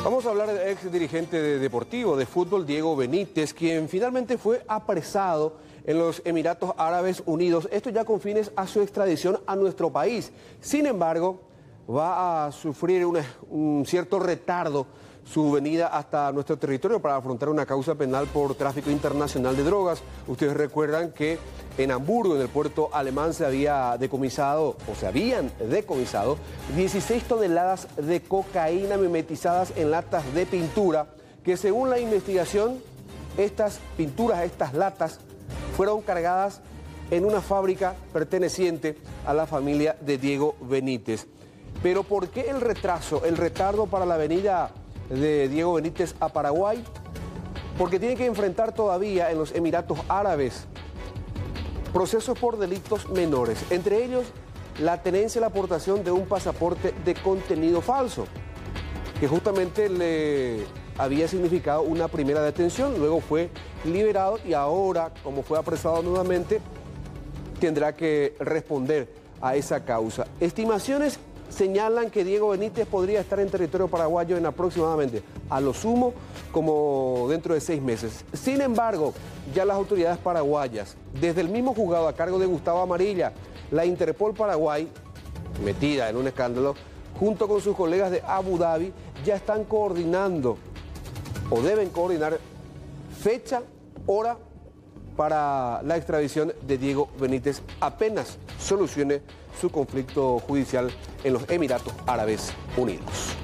Vamos a hablar del ex dirigente deportivo de fútbol, Diego Benítez, quien finalmente fue apresado en los Emiratos Árabes Unidos. Esto ya con fines a su extradición a nuestro país. Sin embargo, va a sufrir un cierto retardo su venida hasta nuestro territorio para afrontar una causa penal por tráfico internacional de drogas. Ustedes recuerdan que en Hamburgo, en el puerto alemán, se habían decomisado 16 toneladas de cocaína mimetizadas en latas de pintura, que según la investigación, estas pinturas, estas latas, fueron cargadas en una fábrica perteneciente a la familia de Diego Benítez. Pero ¿por qué el retardo para la venida de Diego Benítez a Paraguay? Porque tiene que enfrentar todavía en los Emiratos Árabes procesos por delitos menores, entre ellos la tenencia y la aportación de un pasaporte de contenido falso, que justamente le había significado una primera detención, luego fue liberado y ahora, como fue apresado nuevamente, tendrá que responder a esa causa. Estimaciones señalan que Diego Benítez podría estar en territorio paraguayo en aproximadamente, a lo sumo, como dentro de 6 meses. Sin embargo, ya las autoridades paraguayas, desde el mismo juzgado a cargo de Gustavo Amarilla, la Interpol Paraguay, metida en un escándalo, junto con sus colegas de Abu Dhabi, ya están coordinando, o deben coordinar, fecha, hora, para la extradición de Diego Benítez apenas solucione su conflicto judicial en los Emiratos Árabes Unidos.